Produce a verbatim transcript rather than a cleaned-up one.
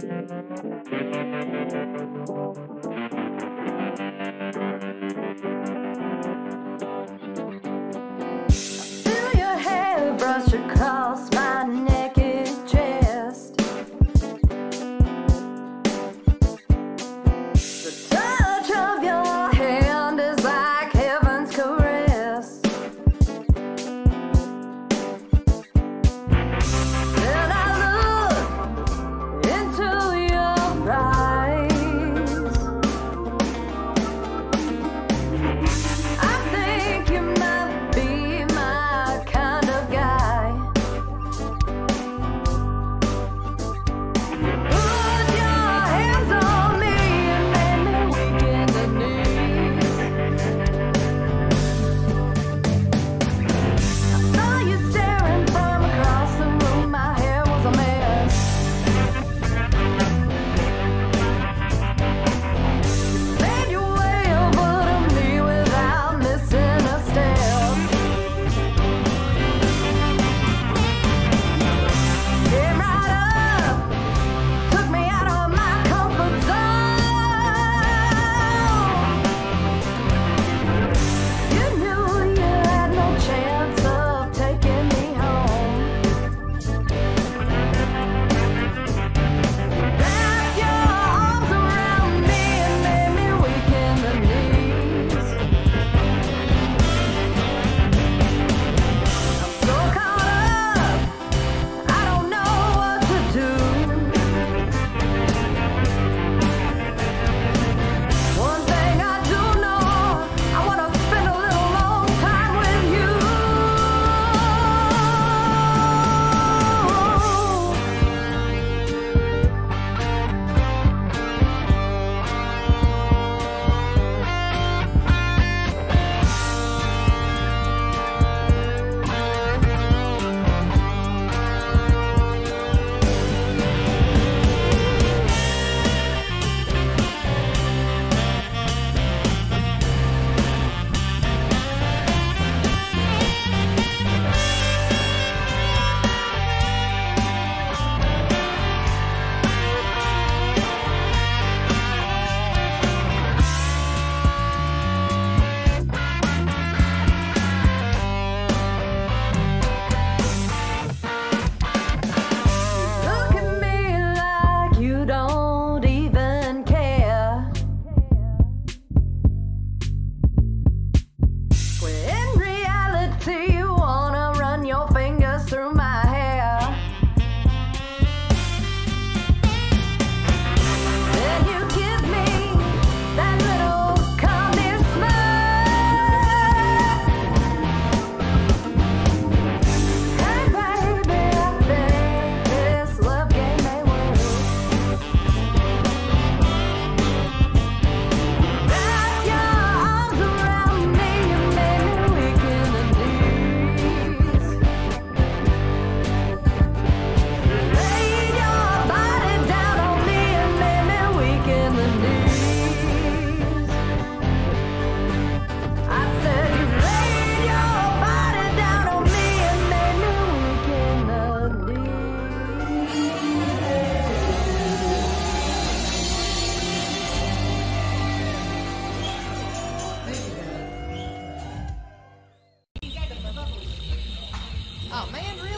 Feel your hair brush across my naked chest. The touch of your hand is like heaven's caress. Then I look into your eyes. I think you might be my kind of guy. Put your hands on me and made me weak in the knees. I saw you staring from across the room. My hair was a mess. Made your way over to me without missing a step. Came right up, took me out of my comfort zone. You knew you had no chance of taking me home. Wrapped your arms around me and made me weak in the knees. I'm so caught up, I don't know what to do. One thing I do know, I want to spend a little long time with you. Look at me like you don't even care. When in reality you wanna run your fingers through my hair. Then you give me that little come near smile. Hey baby, I think this love game may work. Wrap your arms around me and made me weak in the knees. Laid your body down on me and made me weak in the knees. I said you laid your body down on me and made me weak in the knees. Oh man, really?